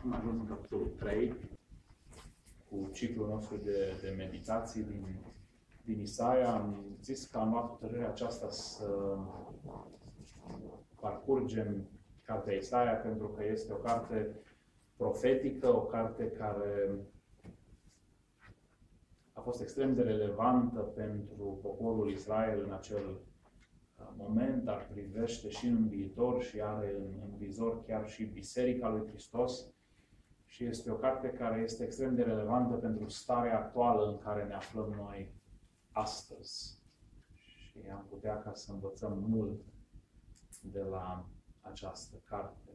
Am ajuns în capitolul 3 cu ciclul nostru de meditații din Isaia. Am zis că am luat hotărârea aceasta să parcurgem cartea Isaia pentru că este o carte profetică, o carte care a fost extrem de relevantă pentru poporul Israel în acel moment, dar privește și în viitor și are în vizor chiar și Biserica lui Hristos. Și este o carte care este extrem de relevantă pentru starea actuală în care ne aflăm noi astăzi. Și am putea ca să învățăm mult de la această carte.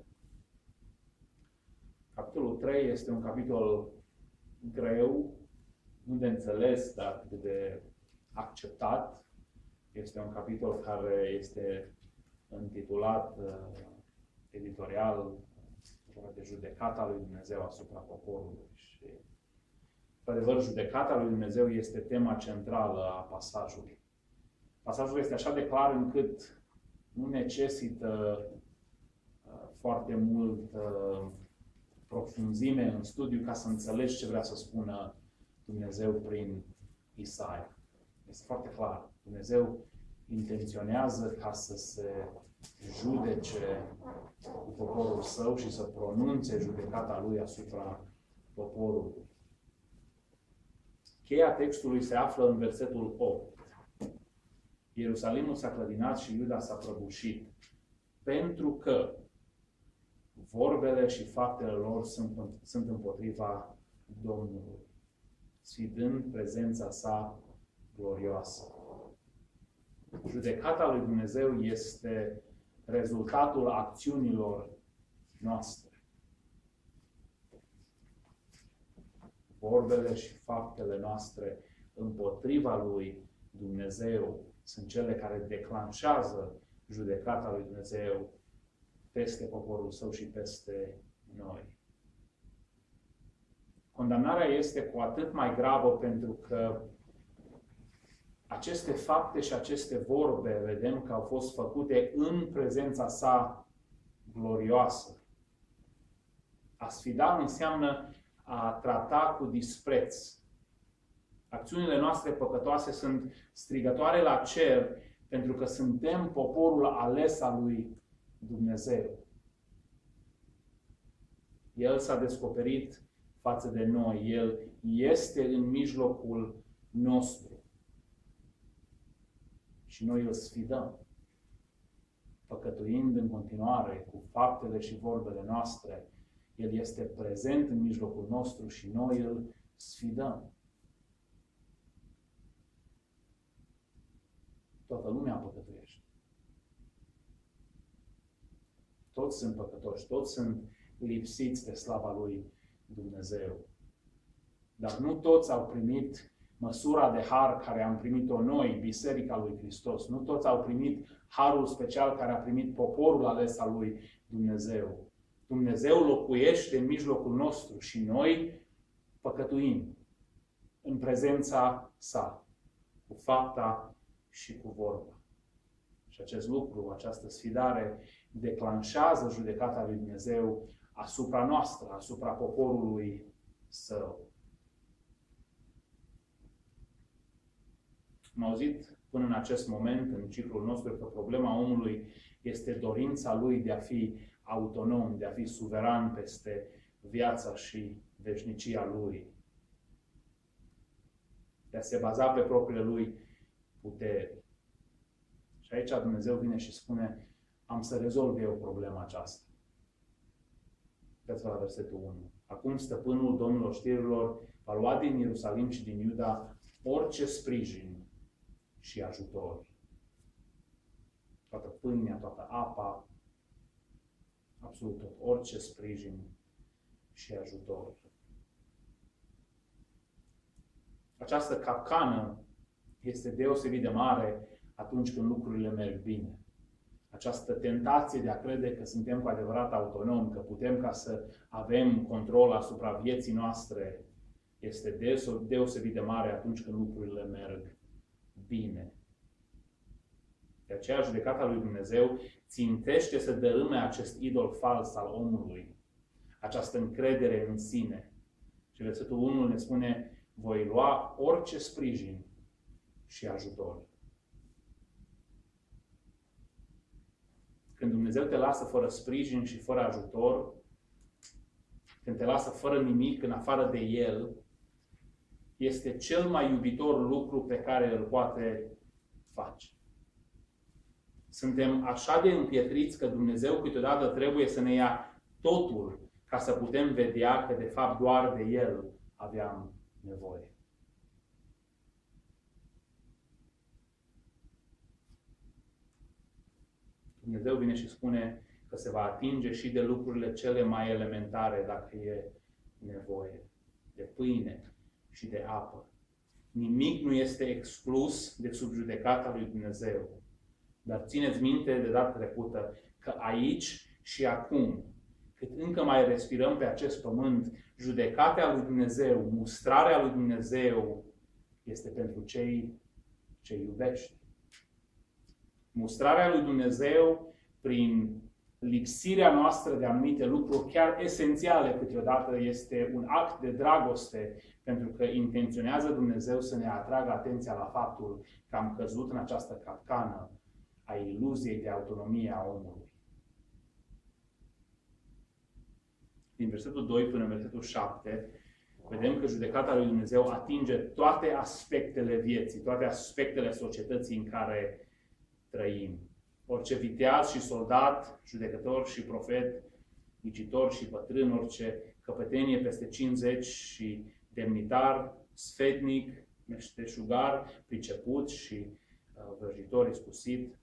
Capitolul 3 este un capitol greu, nu de înțeles, dar de acceptat. Este un capitol care este intitulat editorial de judecata lui Dumnezeu asupra poporului. Și, pe adevăr, judecata lui Dumnezeu este tema centrală a pasajului. Pasajul este așa de clar încât nu necesită foarte mult profunzime în studiu ca să înțelegi ce vrea să spună Dumnezeu prin Isaia. Este foarte clar. Dumnezeu intenționează ca să se judece cu poporul său și să pronunțe judecata lui asupra poporului. Cheia textului se află în versetul 8. Ierusalimul s-a clădinat și Iuda s-a prăbușit, pentru că vorbele și faptele lor sunt împotriva Domnului, sfidând prezența sa glorioasă. Judecata lui Dumnezeu este rezultatul acțiunilor noastre. Vorbele și faptele noastre împotriva lui Dumnezeu sunt cele care declanșează judecata lui Dumnezeu peste poporul său și peste noi. Condamnarea este cu atât mai gravă pentru că aceste fapte și aceste vorbe, vedem că au fost făcute în prezența sa glorioasă. A sfida înseamnă a trata cu dispreț. Acțiunile noastre păcătoase sunt strigătoare la cer pentru că suntem poporul ales al lui Dumnezeu. El s-a descoperit față de noi. El este în mijlocul nostru. Și noi îl sfidăm, păcătuind în continuare cu faptele și vorbele noastre. El este prezent în mijlocul nostru și noi îl sfidăm. Toată lumea păcătuiește. Toți sunt păcătoși, toți sunt lipsiți de slava lui Dumnezeu. Dar nu toți au primit măsura de har care am primit-o noi, Biserica lui Hristos. Nu toți au primit harul special care a primit poporul ales al lui Dumnezeu. Dumnezeu locuiește în mijlocul nostru și noi păcătuim în prezența sa, cu fapta și cu vorba. Și acest lucru, această sfidare, declanșează judecata lui Dumnezeu asupra noastră, asupra poporului său. Am auzit până în acest moment, în ciclul nostru, că problema omului este dorința lui de a fi autonom, de a fi suveran peste viața și veșnicia lui. De a se baza pe propriile lui puteri. Și aici Dumnezeu vine și spune, am să rezolv eu problema aceasta. Uitați-vă la versetul 1. Acum stăpânul Domnilor știrilor va lua din Ierusalim și din Iuda orice sprijin și ajutor. Toată pâinea, toată apa, absolut tot, orice sprijin și ajutor. Această capcană este deosebit de mare atunci când lucrurile merg bine. Această tentație de a crede că suntem cu adevărat autonomi, că putem ca să avem control asupra vieții noastre, este deosebit de mare atunci când lucrurile merg bine. De aceea, judecata lui Dumnezeu țintește să dărâme acest idol fals al omului. această încredere în sine. Și versetul 1 ne spune, voi lua orice sprijin și ajutor. Când Dumnezeu te lasă fără sprijin și fără ajutor, când te lasă fără nimic în afară de El, este cel mai iubitor lucru pe care îl poate face. Suntem așa de împietriți că Dumnezeu câteodată trebuie să ne ia totul ca să putem vedea că de fapt doar de El aveam nevoie. Dumnezeu vine și spune că se va atinge și de lucrurile cele mai elementare dacă e nevoie. De pâine și de apă. Nimic nu este exclus de sub judecata lui Dumnezeu. Dar țineți minte de data trecută că aici și acum, cât încă mai respirăm pe acest pământ, judecata lui Dumnezeu, mustrarea lui Dumnezeu este pentru cei ce iubește. Mustrarea lui Dumnezeu prin lipsirea noastră de anumite lucruri chiar esențiale câteodată este un act de dragoste pentru că intenționează Dumnezeu să ne atragă atenția la faptul că am căzut în această capcană a iluziei de autonomie a omului. Din versetul 2 până în versetul 7 vedem că judecata lui Dumnezeu atinge toate aspectele vieții, toate aspectele societății în care trăim. Orice viteaz și soldat, judecător și profet, ghicitor și bătrân, orice căpetenie peste 50 și demnitar, sfetnic, meșteșugar, priceput și vrăjitor iscusit,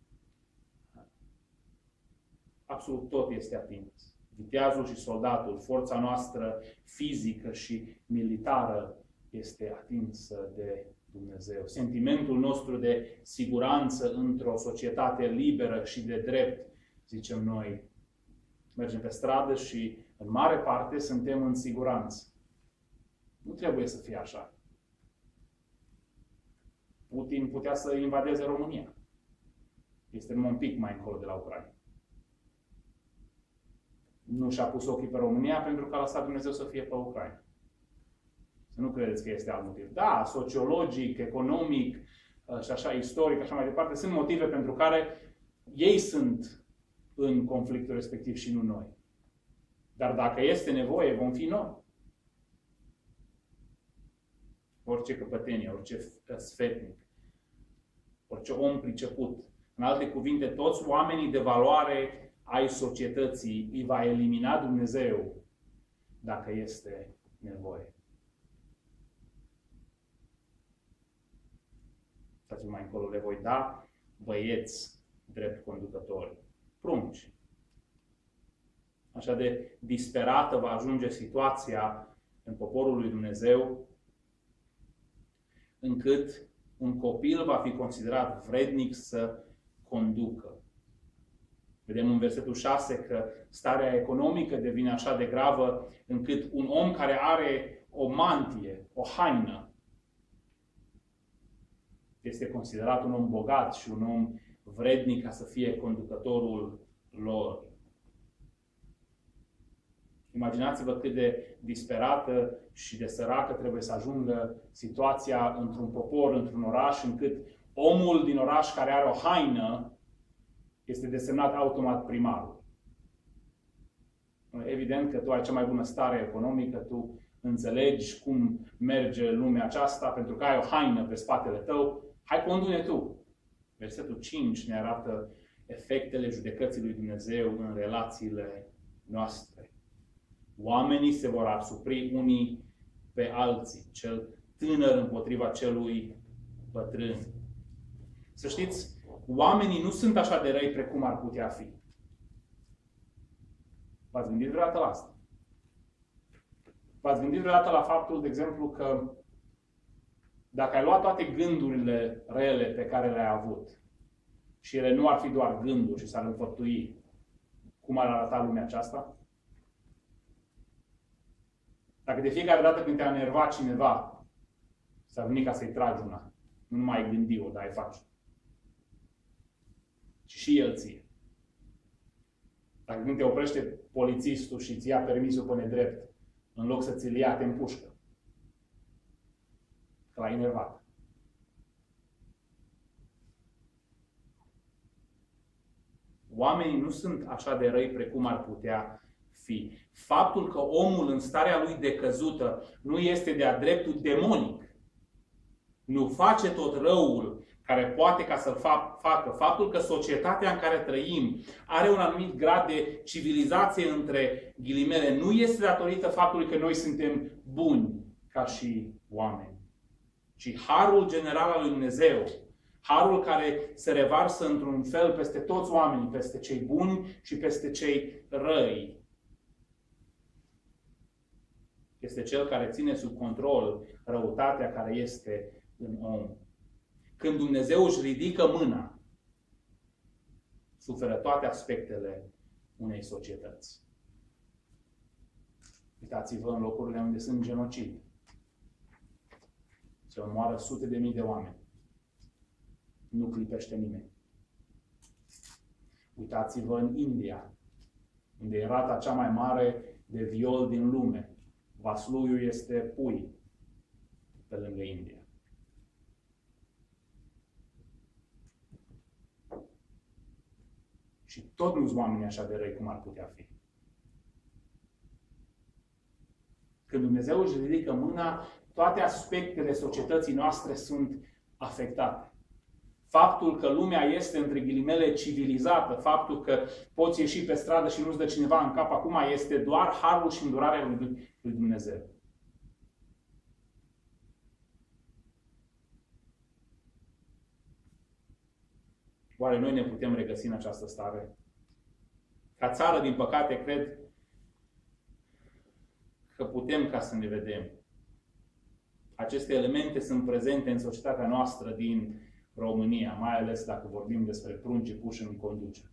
absolut tot este atins. Viteazul și soldatul, forța noastră fizică și militară este atinsă de Dumnezeu. Sentimentul nostru de siguranță într-o societate liberă și de drept, zicem noi. Mergem pe stradă și în mare parte suntem în siguranță. Nu trebuie să fie așa. Putin putea să invadeze România. Este numai un pic mai încolo de la Ucraina. Nu și-a pus ochii pe România pentru că a lăsat Dumnezeu să fie pe Ucraina. Să nu credeți că este alt motiv. Da, sociologic, economic și așa, istoric, așa mai departe, sunt motive pentru care ei sunt în conflictul respectiv și nu noi. Dar dacă este nevoie, vom fi noi. Orice căpătenie, orice sfetnic, orice om priceput. În alte cuvinte, toți oamenii de valoare ai societății îi va elimina Dumnezeu dacă este nevoie. Stați-vă mai încolo, le voi da băieți drept conducători, prunci. Așa de disperată va ajunge situația în poporul lui Dumnezeu, încât un copil va fi considerat vrednic să conducă. Vedem în versetul 6 că starea economică devine așa de gravă încât un om care are o mantie, o haină, este considerat un om bogat și un om vrednic ca să fie conducătorul lor. Imaginați-vă cât de disperată și de săracă trebuie să ajungă situația într-un popor, într-un oraș, încât omul din oraș care are o haină este desemnat automat primarul. Evident că tu ai cea mai bună stare economică, tu înțelegi cum merge lumea aceasta pentru că ai o haină pe spatele tău. Hai, condu-ne tu! Versetul 5 ne arată efectele judecății lui Dumnezeu în relațiile noastre. Oamenii se vor asupri unii pe alții, cel tânăr împotriva celui bătrân. Să știți, oamenii nu sunt așa de răi precum ar putea fi. V-ați gândit vreodată la asta? V-ați gândit vreodată la faptul, de exemplu, că dacă ai luat toate gândurile rele pe care le-ai avut și ele nu ar fi doar gânduri și s-ar înfăptui, cum ar arăta lumea aceasta? Dacă de fiecare dată când te-a enervat cineva, s-ar veni ca să-i tragi una, nu numai ai gândi-o, dar ai face. Și el ție. Dacă când te oprește polițistul și îți ia permisul pe nedrept, în loc să ți-l ia, te împușcă. Că l-ai enervat. Oamenii nu sunt așa de răi precum ar putea fi. Faptul că omul în starea lui decăzută nu este de-a dreptul demonic, nu face tot răul care poate ca să-l facă. Faptul că societatea în care trăim are un anumit grad de civilizație între ghilimele nu este datorită faptului că noi suntem buni ca și oameni, ci harul general al lui Dumnezeu, harul care se revarsă într-un fel peste toți oamenii, peste cei buni și peste cei răi, este cel care ține sub control răutatea care este în om. Când Dumnezeu își ridică mâna, suferă toate aspectele unei societăți. Uitați-vă în locurile unde sunt genocid. Se omoară sute de mii de oameni. Nu clipește nimeni. Uitați-vă în India, unde e rata cea mai mare de viol din lume. Vasluiul este pui pe lângă India. Și tot nu sunt oamenii așa de răi cum ar putea fi. Când Dumnezeu își ridică mâna, toate aspectele societății noastre sunt afectate. Faptul că lumea este, între ghilimele, civilizată, faptul că poți ieși pe stradă și nu-ți dă cineva în cap acum, este doar harul și îndurarea lui Dumnezeu. Oare noi ne putem regăsi în această stare? Ca țară, din păcate, cred că putem ca să ne vedem. Aceste elemente sunt prezente în societatea noastră din România, mai ales dacă vorbim despre pruncii puși în conducere.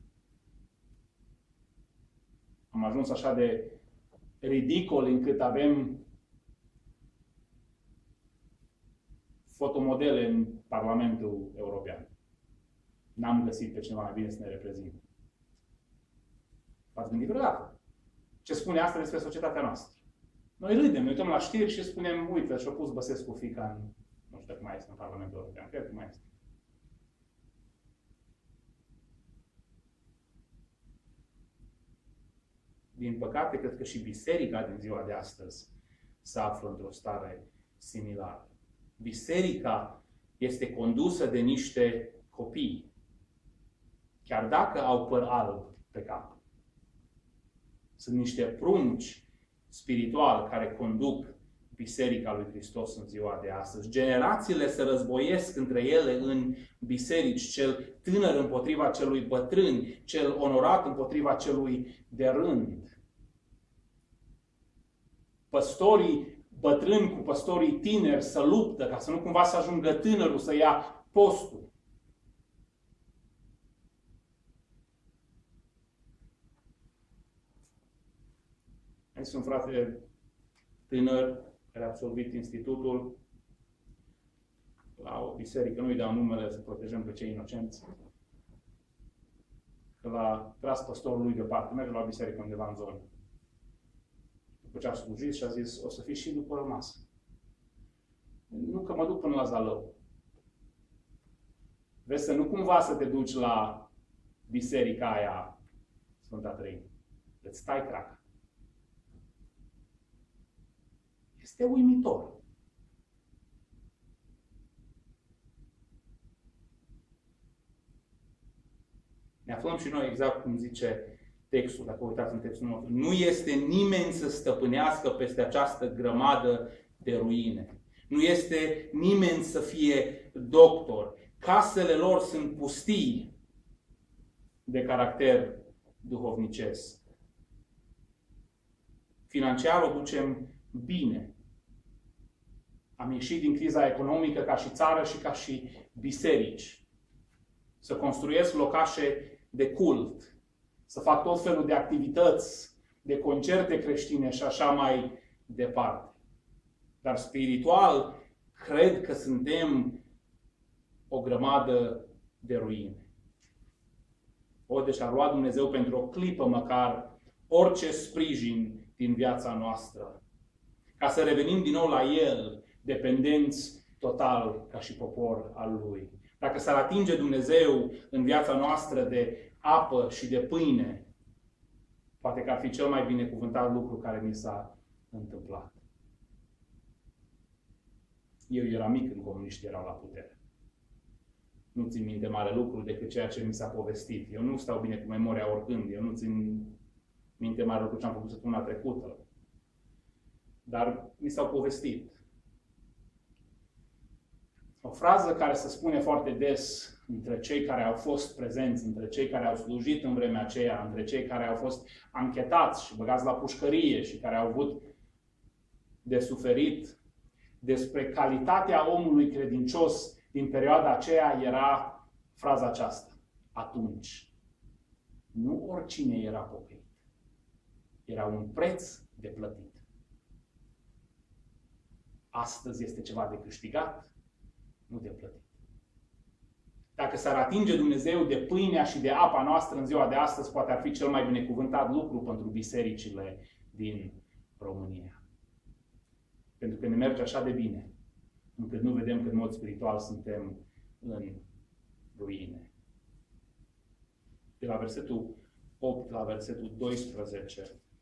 Am ajuns așa de ridicol încât avem fotomodele în Parlamentul European. N-am găsit pe cineva mai bine să ne reprezinte. V-ați gândit vreodată? Ce spune asta despre societatea noastră? Noi râdem, ne uităm la știri și spunem, uite, și-a pus Băsescu fiica în, nu știu dacă mai este în Parlamentul European, cred că mai este. Din păcate, cred că și biserica din ziua de astăzi se află într-o stare similară. Biserica este condusă de niște copii, chiar dacă au păr alb pe cap. Sunt niște prunci spirituali care conduc Biserica lui Hristos în ziua de astăzi. Generațiile se războiesc între ele în biserici, cel tânăr împotriva celui bătrân, cel onorat împotriva celui de rând. Păstorii bătrâni cu păstorii tineri să luptă ca să nu cumva să ajungă tânărul să ia postul. Aici sunt un frate tânăr care a absolvit institutul la o biserică, nu-i dau numele să protejăm pe cei inocenți, că l-a tras păstorul lui deoparte, merge la o biserică undeva în zonă. După ce a slujit și a zis, o să fii și după masă. Nu că mă duc până la Zalău. Vrei să nu cumva să te duci la biserica aia Sfânta Treime. Îți stai craca. Este uimitor. Ne aflăm și noi exact cum zice textul, dacă uitați în textul nostru. Nu este nimeni să stăpânească peste această grămadă de ruine. Nu este nimeni să fie doctor. Casele lor sunt pustii de caracter duhovnicesc. Financiar o ducem bine. Am ieșit din criza economică ca și țară și ca și biserici. Să construiesc locașe de cult, să fac tot felul de activități, de concerte creștine și așa mai departe. Dar spiritual, cred că suntem o grămadă de ruine. Deci a luat Dumnezeu pentru o clipă măcar orice sprijin din viața noastră. Ca să revenim din nou la El, dependenți total ca și popor al Lui. Dacă s-ar atinge Dumnezeu în viața noastră de apă și de pâine, poate că ar fi cel mai binecuvântat lucru care mi s-a întâmplat. Eu eram mic când comuniștii erau la putere. Nu țin minte mare lucru decât ceea ce mi s-a povestit. Eu nu stau bine cu memoria oricând. Eu nu țin minte mare lucru ce am făcut săptămâna trecută. Dar mi s-au povestit. O frază care se spune foarte des între cei care au fost prezenți, între cei care au slujit în vremea aceea, între cei care au fost anchetați și băgați la pușcărie și care au avut de suferit despre calitatea omului credincios din perioada aceea era fraza aceasta. Atunci, nu oricine era pocăit. Era un preț de plătit. Astăzi este ceva de câștigat, nu de plătit. Dacă s-ar atinge Dumnezeu de pâinea și de apa noastră în ziua de astăzi, poate ar fi cel mai binecuvântat lucru pentru bisericile din România. Pentru că ne merge așa de bine, încât nu vedem că în mod spiritual suntem în ruine. De la versetul 8 la versetul 12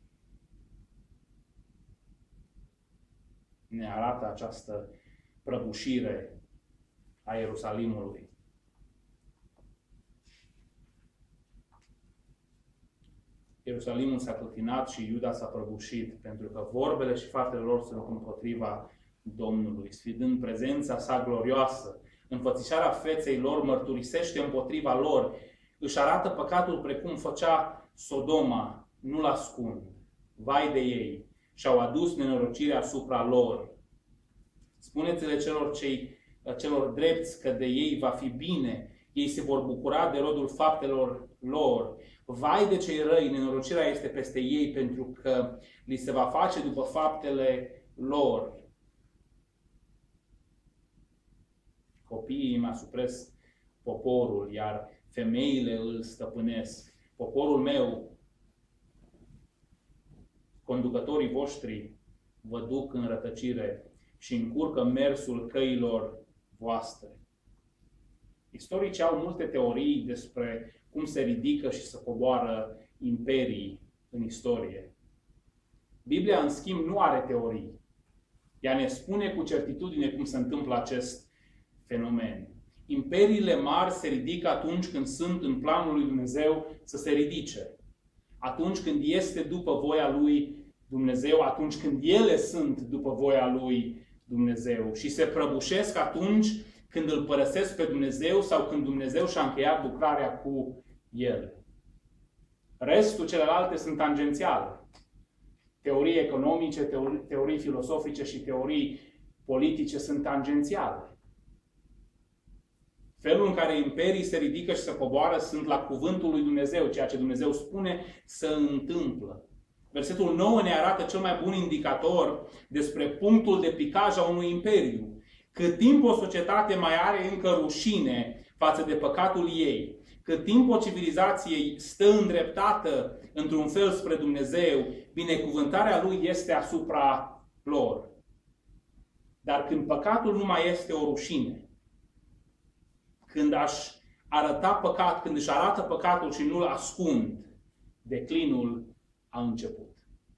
ne arată această prăbușire a Ierusalimului. Ierusalimul s-a clătinat și Iuda s-a prăbușit, pentru că vorbele și faptele lor sunt împotriva Domnului. Sfidând prezența sa glorioasă, înfățișarea feței lor mărturisește împotriva lor, își arată păcatul precum făcea Sodoma, nu-l ascund. Vai de ei! Și-au adus nenorocirea asupra lor. Spuneți-le celor drepți că de ei va fi bine, ei se vor bucura de rodul faptelor lor. Vai de cei răi, nenorocirea este peste ei, pentru că li se va face după faptele lor. Copiii îmi asupresc poporul, iar femeile îl stăpânesc. Poporul meu, conducătorii voștri, vă duc în rătăcire și încurcă mersul căilor voastre. Istoricii au multe teorii despre cum se ridică și se coboară imperii în istorie. Biblia, în schimb, nu are teorii. Ea ne spune cu certitudine cum se întâmplă acest fenomen. Imperiile mari se ridică atunci când sunt în planul lui Dumnezeu să se ridice. Atunci când este după voia lui Dumnezeu, atunci când ele sunt după voia lui Dumnezeu. Și se prăbușesc atunci când îl părăsesc pe Dumnezeu sau când Dumnezeu și-a încheiat lucrarea cu ele. Restul celelalte sunt tangențiale. Teorii economice, teorii filosofice și teorii politice sunt tangențiale. Felul în care imperii se ridică și se coboară sunt la cuvântul lui Dumnezeu, ceea ce Dumnezeu spune să întâmplă. Versetul 9 ne arată cel mai bun indicator despre punctul de picaj a unui imperiu. Cât timp o societate mai are încă rușine față de păcatul ei, cât timp o civilizație stă îndreptată într-un fel spre Dumnezeu, binecuvântarea lui este asupra lor. Dar când păcatul nu mai este o rușine, când își arată păcatul și nu-l ascund, declinul a început.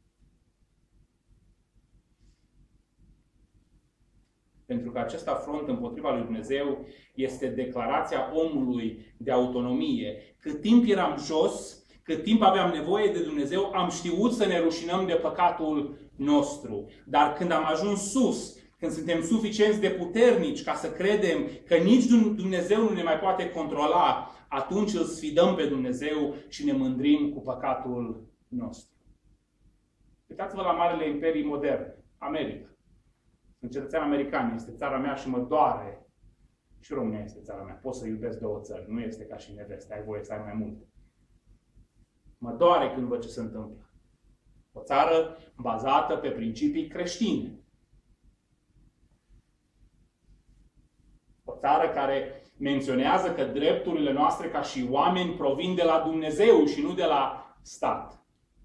Pentru că acest afront împotriva lui Dumnezeu este declarația omului de autonomie. Cât timp eram jos, cât timp aveam nevoie de Dumnezeu, am știut să ne rușinăm de păcatul nostru. Dar când am ajuns sus, când suntem suficienți de puternici ca să credem că nici Dumnezeu nu ne mai poate controla, atunci îl sfidăm pe Dumnezeu și ne mândrim cu păcatul nostru. Uitați-vă la marile imperii moderne. America. Sunt cetățean american, este țara mea și mă doare. Și România este țara mea. Pot să iubesc două țări. Nu este ca și neveste. Ai voie să ai mai multe. Mă doare când văd ce se întâmplă. O țară bazată pe principii creștine. O țară care menționează că drepturile noastre ca și oameni provin de la Dumnezeu și nu de la stat.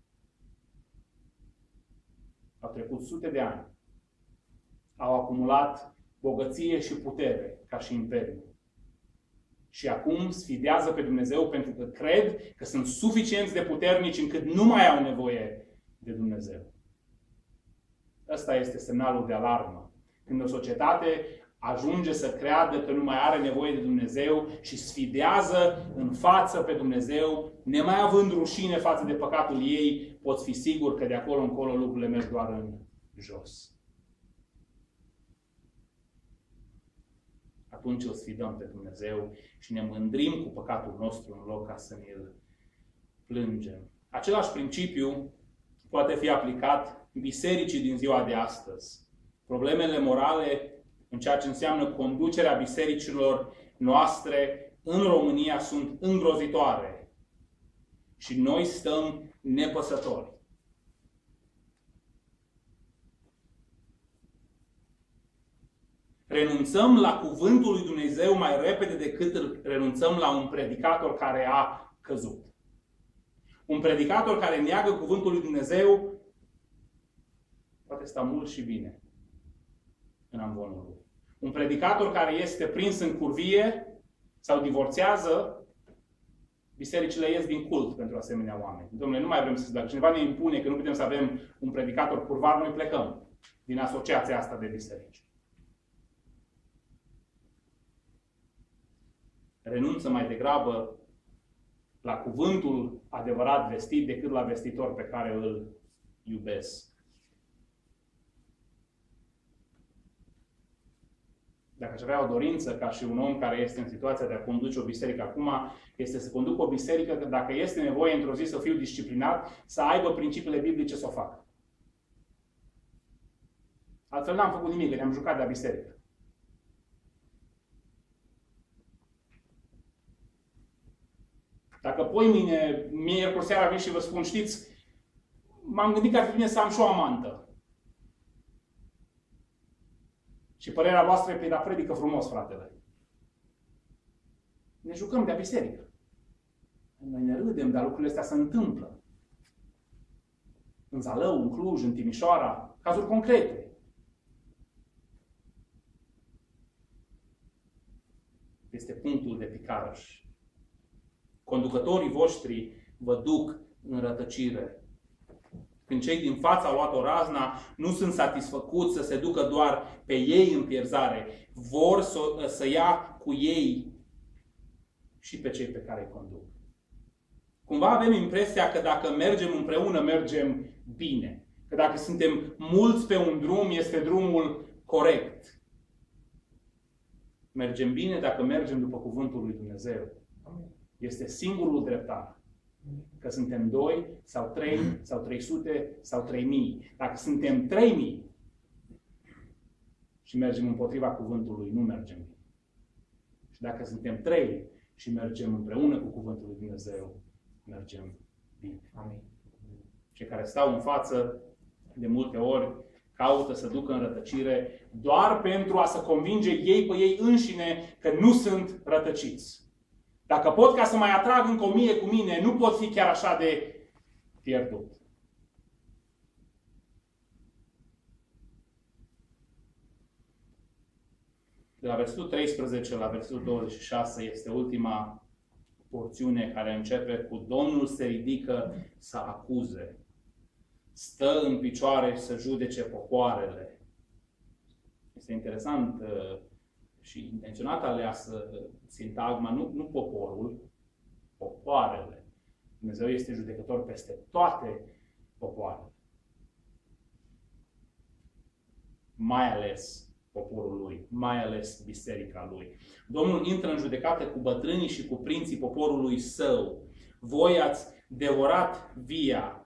Au trecut sute de ani. Au acumulat bogăție și putere ca și imperiu. Și acum sfidează pe Dumnezeu pentru că cred că sunt suficienți de puternici încât nu mai au nevoie de Dumnezeu. Ăsta este semnalul de alarmă. Când o societate ajunge să creadă că nu mai are nevoie de Dumnezeu și sfidează în față pe Dumnezeu, nemai având rușine față de păcatul ei, poți fi sigur că de acolo încolo lucrurile merg doar în jos. Atunci îl sfidăm pe Dumnezeu și ne mândrim cu păcatul nostru în loc ca să ne-l plângem. Același principiu poate fi aplicat bisericii din ziua de astăzi. Problemele morale în ceea ce înseamnă conducerea bisericilor noastre în România sunt îngrozitoare. Și noi stăm nepăsători. Renunțăm la cuvântul lui Dumnezeu mai repede decât renunțăm la un predicator care a căzut. Un predicator care neagă cuvântul lui Dumnezeu poate sta mult și bine în amvonul lui. Un predicator care este prins în curvie sau divorțează, bisericile ies din cult pentru asemenea oameni. Dom'le, nu mai vrem să... Dacă cineva ne impune că nu putem să avem un predicator curvar, noi plecăm din asociația asta de biserici. Renunță mai degrabă la cuvântul adevărat vestit decât la vestitor pe care îl iubesc. Dacă aș avea o dorință ca și un om care este în situația de a conduce o biserică acum, este să conduc o biserică că dacă este nevoie într-o zi să fiu disciplinat, să aibă principiile biblice să o facă. Altfel n-am făcut nimic, ne-am jucat de-a biserică. Dacă mâine, miercuri seara vin și vă spun, știți, m-am gândit că ar fi bine să am și o amantă. Și părerea voastră e că da, predică frumos, fratele. Ne jucăm de-a biserică. Noi ne râdem, dar lucrurile astea se întâmplă. În Zalău, în Cluj, în Timișoara, cazuri concrete. Este punctul de picarăș. Conducătorii voștri vă duc în rătăcire. Când cei din față au luat o razna, nu sunt satisfăcuți să se ducă doar pe ei în pierzare. Vor să ia cu ei și pe cei pe care îi conduc. Cumva avem impresia că dacă mergem împreună, mergem bine. Că dacă suntem mulți pe un drum, este drumul corect. Mergem bine dacă mergem după cuvântul lui Dumnezeu. Este singurul dreptar. Că suntem 2 sau 3 sau 300 sau 3000. Dacă suntem 3000 și mergem împotriva cuvântului, nu mergem bine. Și dacă suntem 3 și mergem împreună cu cuvântul lui Dumnezeu, mergem bine. Amin. Cei care stau în față, de multe ori, caută să ducă în rătăcire doar pentru a să convinge ei pe ei înșine că nu sunt rătăciți. Dacă pot ca să mai atrag încă 1000 cu mine, nu pot fi chiar așa de pierdut. De la versetul 13 la versetul 26 este ultima porțiune care începe cu Domnul se ridică să acuze. Stă în picioare să judece popoarele. Este interesant și intenționat aleasă sintagma, nu poporul, popoarele. Dumnezeu este judecător peste toate popoarele. Mai ales poporul lui, mai ales biserica lui. Domnul intră în judecată cu bătrânii și cu prinții poporului său. Voi ați devorat via.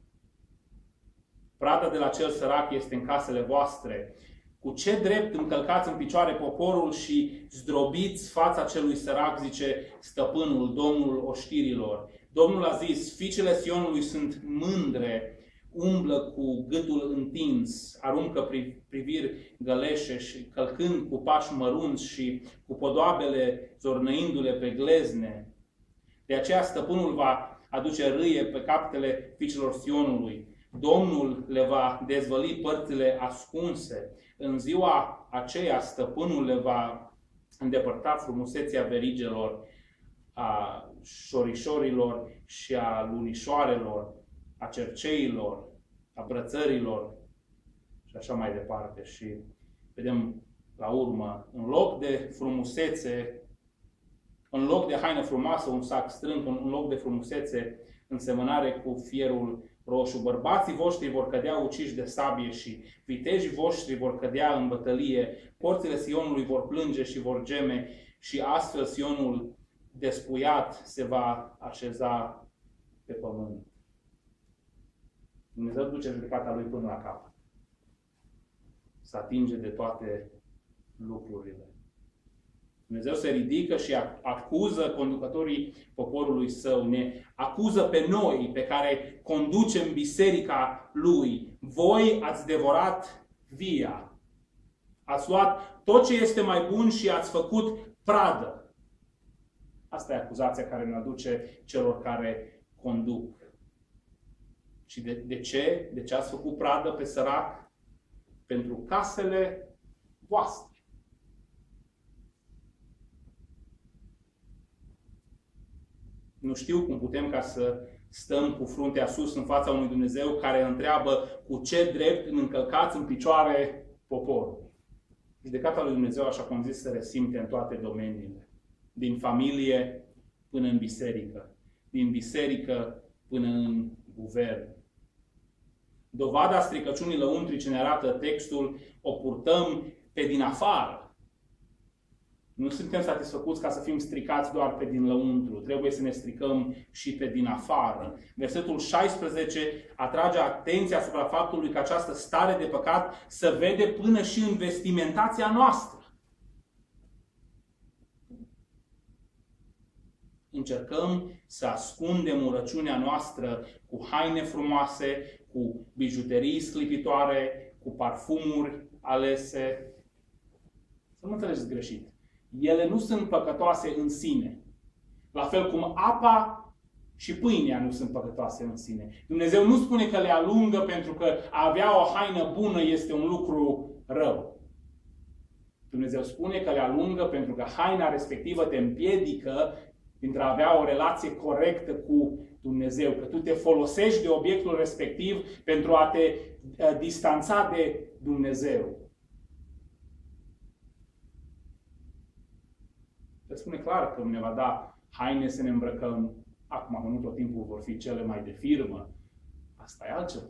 Plata de la cel sărac este în casele voastre. Cu ce drept încălcați în picioare poporul și zdrobiți fața celui sărac, zice stăpânul, Domnul oștirilor. Domnul a zis, fiicele Sionului sunt mândre, umblă cu gâtul întins, aruncă priviri găleșe și călcând cu pași mărunți și cu podoabele zornăindu-le pe glezne. De aceea stăpânul va aduce râie pe capetele fiicilor Sionului. Domnul le va dezvăli părțile ascunse. În ziua aceea stăpânul le va îndepărta frumusețea verigelor, a șorișorilor și a lunișoarelor, a cerceilor, a brățărilor și așa mai departe. Și vedem la urmă, în loc de frumusețe, în loc de haină frumoasă, un sac strâng, în loc de frumusețe, însemănare cu fierul roșu. Bărbații voștri vor cădea uciși de sabie și vitejii voștri vor cădea în bătălie. Porțile Sionului vor plânge și vor geme și astfel Sionul despuiat se va așeza pe pământ. Dumnezeu duce judecata Lui până la capăt. Se atinge de toate lucrurile. Dumnezeu se ridică și acuză conducătorii poporului Său. Ne acuză pe noi, pe care conducem biserica Lui. Voi ați devorat via. Ați luat tot ce este mai bun și ați făcut pradă. Asta e acuzația care ne aduce celor care conduc. Și de ce? De ce ați făcut pradă pe sărac? Pentru casele voastre. Nu știu cum putem ca să stăm cu fruntea sus în fața unui Dumnezeu care întreabă cu ce drept îmi încălcați în picioare poporul. Judecata lui Dumnezeu, așa cum zis, se resimte în toate domeniile. Din familie până în biserică. Din biserică până în guvern. Dovada stricăciunii lăuntrice ne arată textul, o purtăm pe din afară. Nu suntem satisfăcuți ca să fim stricați doar pe din lăuntru. Trebuie să ne stricăm și pe din afară. Versetul 16 atrage atenția asupra faptului că această stare de păcat se vede până și în vestimentația noastră. Încercăm să ascundem urăciunea noastră cu haine frumoase, cu bijuterii sclipitoare, cu parfumuri alese. Să nu înțelegeți greșit. Ele nu sunt păcătoase în sine. La fel cum apa și pâinea nu sunt păcătoase în sine. Dumnezeu nu spune că le alungă pentru că a avea o haină bună este un lucru rău. Dumnezeu spune că le alungă pentru că haina respectivă te împiedică dintre a avea o relație corectă cu Dumnezeu. Că tu te folosești de obiectul respectiv pentru a te distanța de Dumnezeu. Se spune clar că ne va da haine să ne îmbrăcăm. Acum, nu tot timpul vor fi cele mai de firmă. Asta e altceva.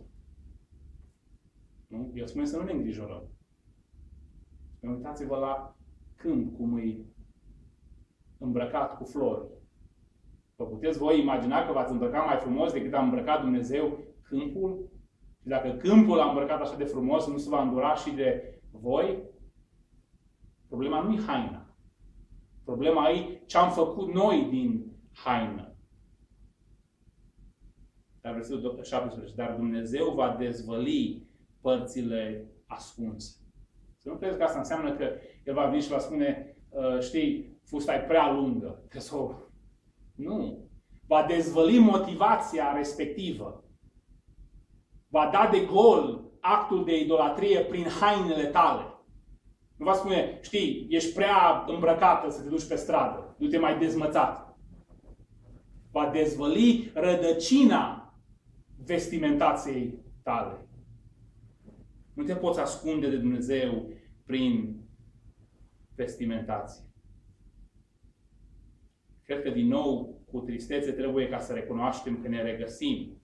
Nu? Eu spun să nu ne îngrijorăm. Uitați-vă la câmp, cum e îmbrăcat cu flori. Vă puteți voi imagina că v-ați îmbrăcat mai frumos decât a îmbrăcat Dumnezeu câmpul? Și dacă câmpul a îmbrăcat așa de frumos, nu se va îndura și de voi? Problema nu e haina. Problema e ce am făcut noi din haină. Dar versetul 17. Dar Dumnezeu va dezvăli părțile ascunse. Să nu credeți că asta înseamnă că El va veni și va spune, știi, fusta e prea lungă. Nu. Va dezvăli motivația respectivă. Va da de gol actul de idolatrie prin hainele tale. Nu va spune, știi, ești prea îmbrăcată să te duci pe stradă. Du-te mai dezmățat. Va dezvăli rădăcina vestimentației tale. Nu te poți ascunde de Dumnezeu prin vestimentație. Cred că din nou, cu tristețe, trebuie ca să recunoaștem că ne regăsim.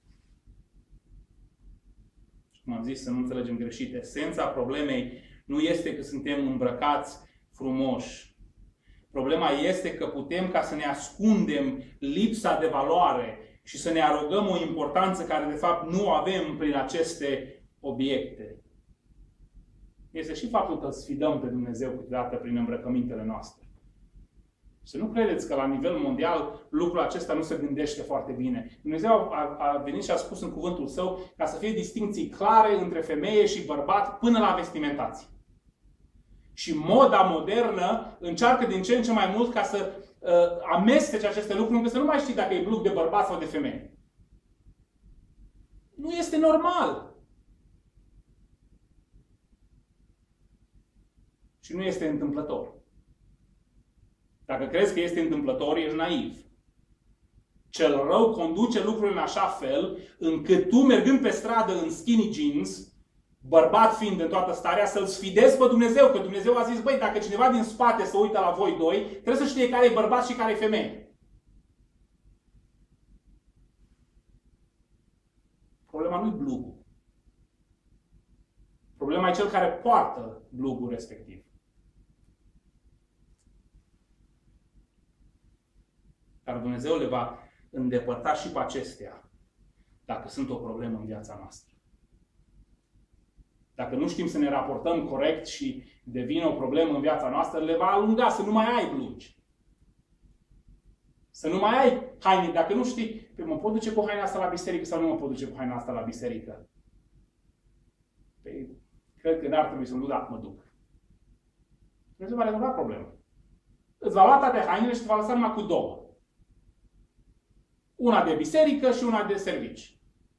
Și cum am zis, să nu înțelegem greșit, esența problemei nu este că suntem îmbrăcați frumoși. Problema este că putem ca să ne ascundem lipsa de valoare și să ne arogăm o importanță care de fapt nu avem prin aceste obiecte. Este și faptul că sfidăm pe Dumnezeu câteodată prin îmbrăcămintele noastre. Să nu credeți că la nivel mondial lucrul acesta nu se gândește foarte bine. Dumnezeu a venit și a spus în cuvântul Său ca să fie distincții clare între femeie și bărbat până la vestimentație. Și moda modernă încearcă din ce în ce mai mult ca să amestece aceste lucruri, încât să nu mai știi dacă e look de bărbat sau de femeie. Nu este normal. Și nu este întâmplător. Dacă crezi că este întâmplător, ești naiv. Cel rău conduce lucrurile în așa fel, încât tu, mergând pe stradă în skinny jeans, bărbat fiind în toată starea, să-L sfidezi pe Dumnezeu. Că Dumnezeu a zis, băi, dacă cineva din spate se uită la voi doi, trebuie să știe care e bărbat și care e femeie. Problema nu-i blugul. Problema e cel care poartă blugul respectiv. Dar Dumnezeu le va îndepărta și pe acestea dacă sunt o problemă în viața noastră. Dacă nu știm să ne raportăm corect și devine o problemă în viața noastră, le va alunga să nu mai ai blugi. Să nu mai ai haine. Dacă nu știi, mă pot duce cu haina asta la biserică sau nu mă pot duce cu haina asta la biserică? Păi, cred că n-ar trebui să mă duc, dar mă duc. Dumnezeu va rezolva problema. Îți va lua toate hainele și te va lăsa numai cu două. Una de biserică și una de servici.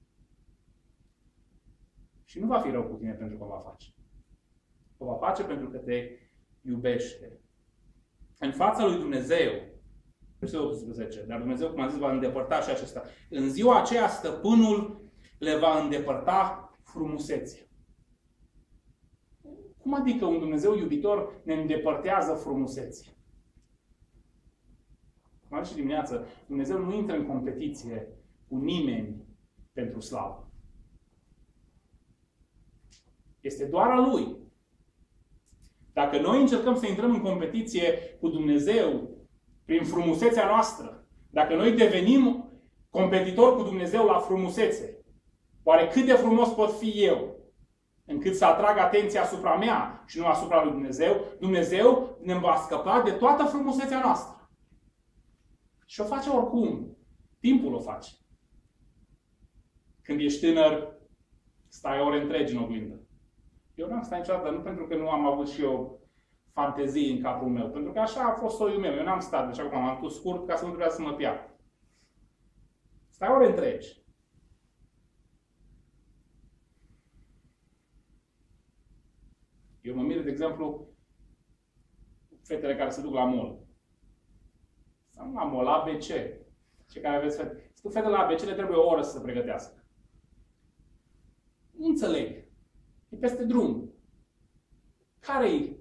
Și nu va fi rău cu tine pentru că o va face. O va face pentru că te iubește. În fața lui Dumnezeu, versetul 18, dar Dumnezeu, cum am zis, va îndepărta și acesta. În ziua aceea, stăpânul le va îndepărta frumusețea. Cum adică un Dumnezeu iubitor ne îndepărtează frumusețea? Cum am zis și dimineață, Dumnezeu nu intră în competiție cu nimeni pentru slavă. Este doar a Lui. Dacă noi încercăm să intrăm în competiție cu Dumnezeu prin frumusețea noastră, dacă noi devenim competitori cu Dumnezeu la frumusețe, oare cât de frumos pot fi eu încât să atrag atenția asupra mea și nu asupra lui Dumnezeu, Dumnezeu ne va scăpa de toată frumusețea noastră. Și o face oricum. Timpul o face. Când ești tânăr, stai ore întregi în oglindă. Eu n-am stat niciodată, nu pentru că nu am avut și eu fantezii în capul meu, pentru că așa a fost soiul meu. Eu n-am stat, deci acum am pus scurt ca să nu trebuia să mă pierd. Stai ore întregi. Eu mă mir, de exemplu, fetele care se duc la mall. Sau la mall, ABC. Cei care aveți fete. Să duc fetele la ABC, le trebuie o oră să se pregătească. Nu înțeleg. E peste drum. Care-i?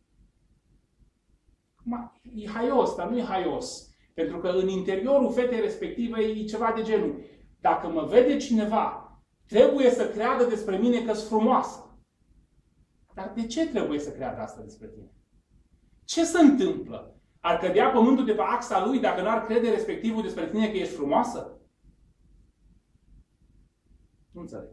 E haios, dar nu e haios. Pentru că în interiorul fetei respective e ceva de genul. Dacă mă vede cineva, trebuie să creadă despre mine că sunt frumoasă. Dar de ce trebuie să creadă asta despre tine? Ce se întâmplă? Ar cădea pământul de pe axa lui dacă n-ar crede respectivul despre tine că ești frumoasă? Nu înțeleg.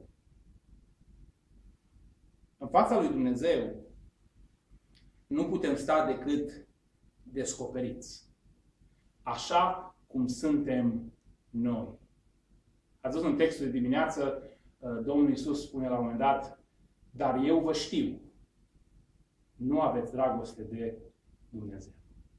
În fața lui Dumnezeu nu putem sta decât descoperiți. Așa cum suntem noi. Ați văzut în textul de dimineață, Domnul Iisus spune la un moment dat, dar eu vă știu, nu aveți dragoste de Dumnezeu.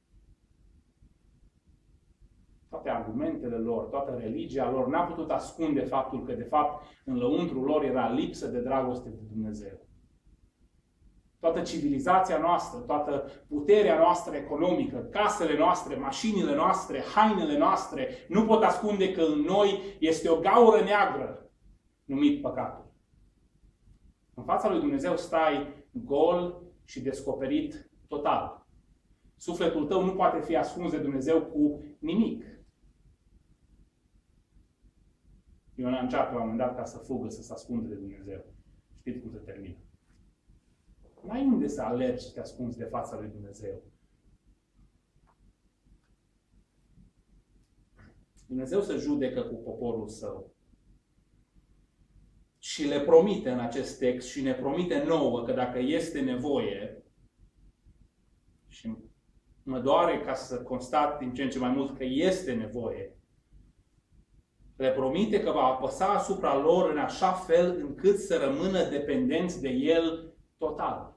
Toate argumentele lor, toată religia lor n-a putut ascunde faptul că, de fapt, în lăuntrul lor era lipsă de dragoste de Dumnezeu. Toată civilizația noastră, toată puterea noastră economică, casele noastre, mașinile noastre, hainele noastre, nu pot ascunde că în noi este o gaură neagră numit păcatul. În fața lui Dumnezeu stai gol și descoperit total. Sufletul tău nu poate fi ascuns de Dumnezeu cu nimic. Iona încearcă la un moment dat ca să fugă, să se ascundă de Dumnezeu. Știți cum se termină. N-ai unde să alergi și te ascunzi de fața lui Dumnezeu. Dumnezeu se judecă cu poporul său. Și le promite în acest text și ne promite nouă că dacă este nevoie, și mă doare ca să constat din ce în ce mai mult că este nevoie. Le promite că va apăsa asupra lor în așa fel încât să rămână dependenți de El total.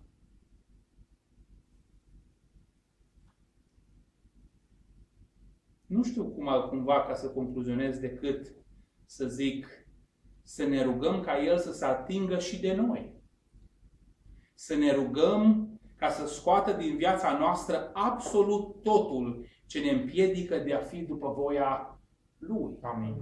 Nu știu cum altcumva ca să concluzionez decât să zic să ne rugăm ca El să se atingă și de noi. Să ne rugăm ca să scoată din viața noastră absolut totul ce ne împiedică de a fi după voia Lui. Amin.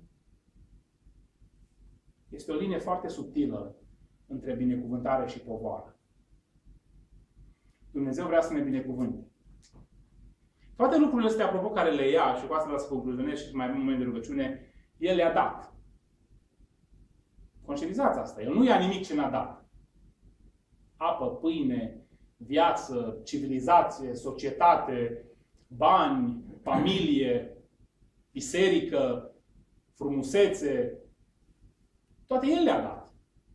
Este o linie foarte subtilă între binecuvântare și povară. Dumnezeu vrea să ne binecuvânte. Toate lucrurile astea, apropo, care le ia, și cu asta vreau să concluzionez și mai avem un moment de rugăciune, El le-a dat. Conștientizați asta. El nu ia nimic ce n-a dat. Apă, pâine, viață, civilizație, societate, bani, familie, biserică, frumusețe, toate El le-a dat.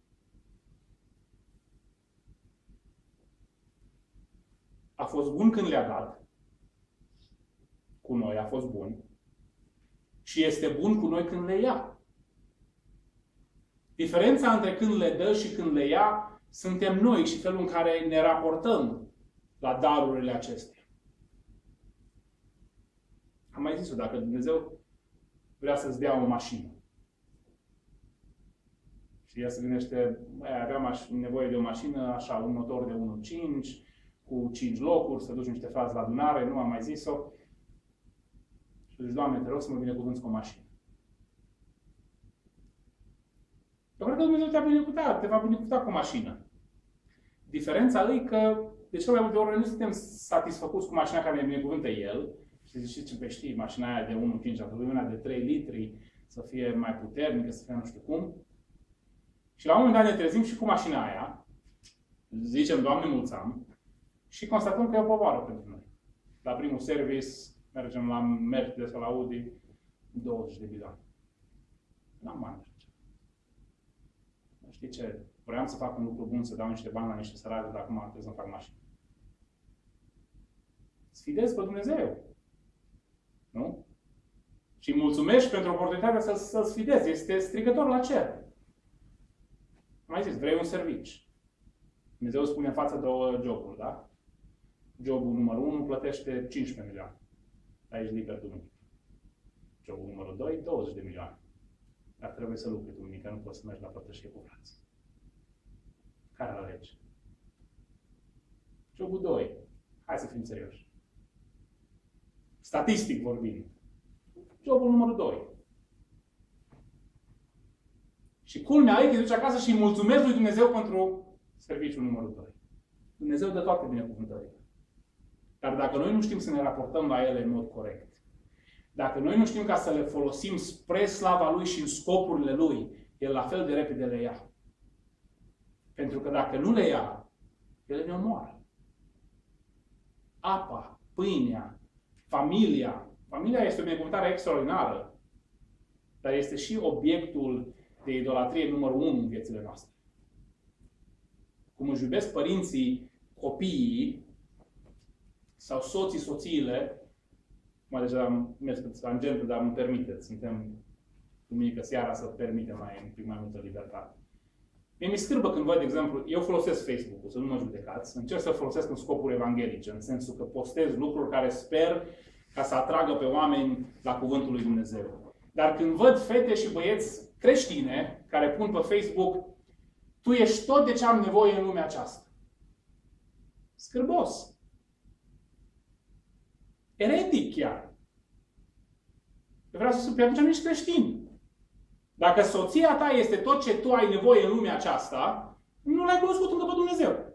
A fost bun când le-a dat. Cu noi a fost bun. Și este bun cu noi când le ia. Diferența între când le dă și când le ia suntem noi și felul în care ne raportăm la darurile acestea. Am mai zis-o, dacă Dumnezeu vrea să-ți dea o mașină și ea se gândește, aveam nevoie de o mașină, așa, un motor de 1.5 cu 5 locuri, să duci niște frați la adunare, nu am mai zis-o. Și zici, Doamne, te rog să mă binecuvânți cu o mașină. Eu cred că Dumnezeu te-a binecuvântat, te va binecuvânta cu o mașină. Diferența lui că de cel mai multe ori nu suntem satisfăcuți cu mașina care ne binecuvântă El. Și ziceți, pe știi, mașina aia de 1.5, a trebuit una de 3 litri, să fie mai puternică, să fie nu știu cum. Și la un moment dat ne trezim și cu mașina aia, zicem, Doamne, mulțam, și constatăm că e o povară pentru noi. La primul service, mergem la Mercedes sau la Audi, 20 de milioane. N-am bani. Știi ce? Vreau să fac un lucru bun, să dau niște bani la niște săraci, dar acum trebuie să fac mașină. Sfidezi pe Dumnezeu. Nu? Și îi mulțumești pentru oportunitatea să-L sfidezi. Este strigător la cer. Mai zis, vrei un servici. Dumnezeu spune în față două joburi, da? Jobul numărul 1 plătește 15 milioane. Aici liber duminică. Jobul numărul 2, 20 de milioane. Dar trebuie să lucri duminică, nu poți să mergi la părtășie cu frații. Care alegi? Jobul 2. Hai să fim serioși. Statistic vorbind. Jobul numărul 2. Și culmea e că duci acasă și îi mulțumesc lui Dumnezeu pentru serviciul numărul 2. Dumnezeu dă toate binecuvântările. Dar dacă noi nu știm să ne raportăm la ele în mod corect, dacă noi nu știm ca să le folosim spre slava Lui și în scopurile Lui, El la fel de repede le ia. Pentru că dacă nu le ia, ele ne omoară. Apa, pâinea, familia. Familia este o binecuvântare extraordinară, dar este și obiectul de idolatrie numărul 1 în viețile noastre. Cum își iubesc părinții copiii sau soții soțiile, mai deja am mers pe tangentă, dar îmi permiteți. Suntem duminică seara să permitem un pic mai multă libertate. Mie mi scârbă când văd, de exemplu, eu folosesc Facebook-ul, să nu mă judecați, încerc să folosesc în scopuri evanghelice, în sensul că postez lucruri care sper ca să atragă pe oameni la cuvântul lui Dumnezeu. Dar când văd fete și băieți creștine care pun pe Facebook, tu ești tot de ce am nevoie în lumea aceasta. Scârbos. Eretic chiar. Eu vreau să spun, pe atunci nu ești creștin. Dacă soția ta este tot ce tu ai nevoie în lumea aceasta, nu l-ai cunoscut încă pe Dumnezeu.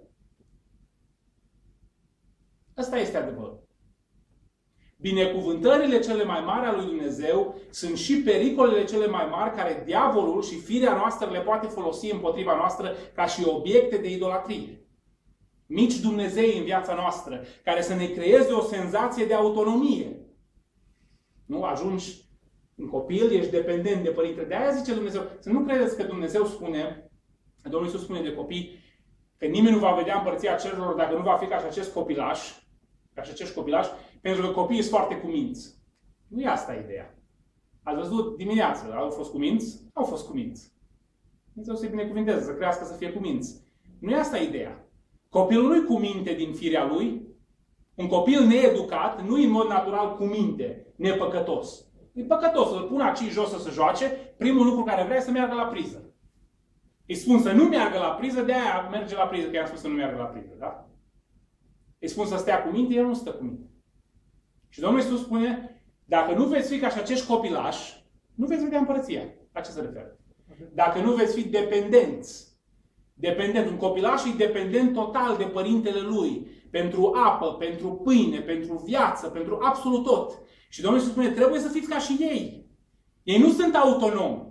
Asta este adevărul. Binecuvântările cele mai mari ale lui Dumnezeu sunt și pericolele cele mai mari care diavolul și firea noastră le poate folosi împotriva noastră ca și obiecte de idolatrie. Mici Dumnezei în viața noastră, care să ne creeze o senzație de autonomie. Nu? Ajungi în copil, ești dependent de părinte. De aia zice Dumnezeu, să nu credeți că Dumnezeu spune, Domnul Iisus spune de copii, că nimeni nu va vedea împărăția cerurilor dacă nu va fi ca și acest copilaș, ca și acești copilași, pentru că copiii sunt foarte cuminți. Nu e asta ideea. Ați văzut dimineață, au fost cuminți? Au fost cuminți. Dumnezeu să-i binecuvinteze, să crească, să fie cuminți. Nu e asta ideea. Copilul nu-i cu minte din firea lui. Un copil needucat nu-i în mod natural cu minte, nepăcătos. E păcătos, îl pun aici jos să se joace, primul lucru care vrea e să meargă la priză. Îi spun să nu meargă la priză, de-aia merge la priză, că i-am spus să nu meargă la priză, da? Îi spun să stea cu minte, el nu stă cu minte. Și Domnul Iisus spune, dacă nu veți fi ca și acești copilași, nu veți vedea împărăția. La ce se referă? Dacă nu veți fi dependenți. Un copilaș e dependent total de părintele lui. Pentru apă, pentru pâine, pentru viață, pentru absolut tot. Și Domnul Iisus spune, trebuie să fiți ca și ei. Ei nu sunt autonomi.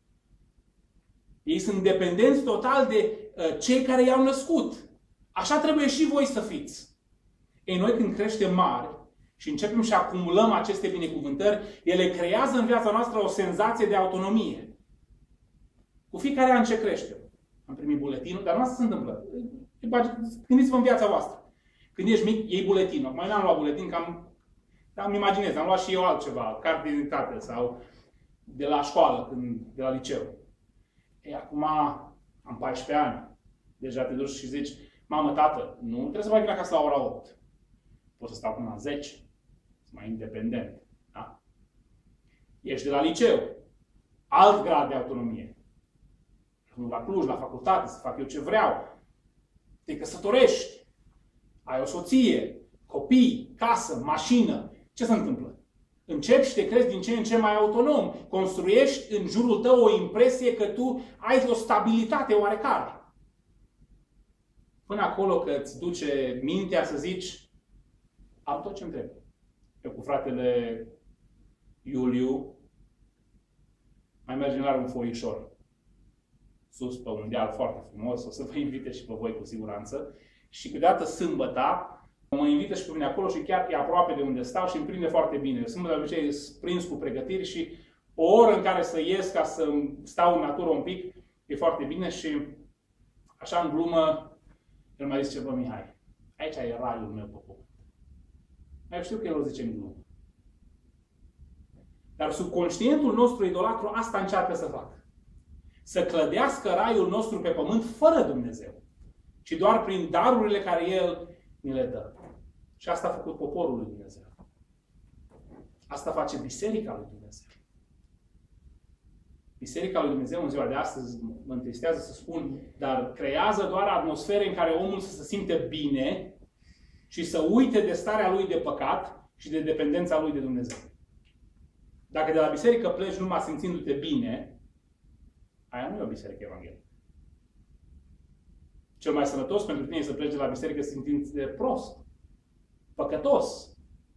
Ei sunt dependenți total de cei care i-au născut. Așa trebuie și voi să fiți. Ei, noi când creștem mari și începem și acumulăm aceste binecuvântări, ele creează în viața noastră o senzație de autonomie. Cu fiecare an ce creștem. Am primit buletinul, dar nu asta se întâmplă. Gândiți-vă în viața voastră. Când ești mic, iei buletinul. Mai n-am luat buletin, că îmi imaginez, am luat și eu altceva, carte de identitate sau de la școală, de la liceu. Ei, acum am 14 ani. Deja te duci și zici, mamă, tată, nu trebuie să mai vin acasă la ora 8. Pot să stau până la 10. Sunt mai independent. Da? Ești de la liceu. Alt grad de autonomie. La Cluj, la facultate, să fac eu ce vreau. Te căsătorești. Ai o soție, copii, casă, mașină. Ce se întâmplă? Începi și te crezi din ce în ce mai autonom. Construiești în jurul tău o impresie că tu ai o stabilitate oarecare. Până acolo că îți duce mintea să zici, am tot ce-mi trebuie. Eu cu fratele Iuliu mai mergem la un foișor sus pe un deal foarte frumos, o să vă invite și pe voi cu siguranță. Și câteodată sâmbăta mă invită și pe mine acolo și chiar e aproape de unde stau și îmi prinde foarte bine. Sâmbătă de obicei sunt prins cu pregătiri și o oră în care să ies ca să stau în natură un pic e foarte bine și așa în glumă el m-a zis, bă, Mihai, aici e raiul meu pe pământ. Eu știu că el o zice în glumă. Dar subconștientul nostru idolatru asta încearcă să facă. Să clădească raiul nostru pe pământ fără Dumnezeu. Ci doar prin darurile care El ni le dă. Și asta a făcut poporul lui Dumnezeu. Asta face Biserica lui Dumnezeu. Biserica lui Dumnezeu în ziua de astăzi, mă întristează să spun, dar creează doar atmosfere în care omul să se simte bine și să uite de starea lui de păcat și de dependența lui de Dumnezeu. Dacă de la biserică pleci numai simțindu-te bine, aia nu e o biserică evanghelică. Cel mai sănătos pentru tine e să pleci de la biserică simțindu-te prost, păcătos.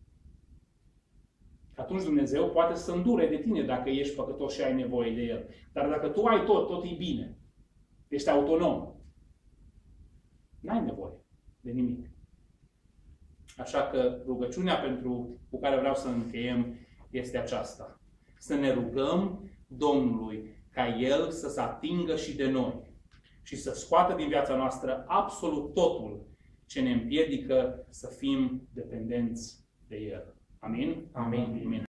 Atunci Dumnezeu poate să îndure de tine dacă ești păcătos și ai nevoie de El. Dar dacă tu ai tot e bine. Ești autonom. N-ai nevoie de nimic. Așa că rugăciunea cu care vreau să încheiem este aceasta. Să ne rugăm Domnului ca El să se atingă și de noi și să scoată din viața noastră absolut totul ce ne împiedică să fim dependenți de El. Amin? Amin. Amin.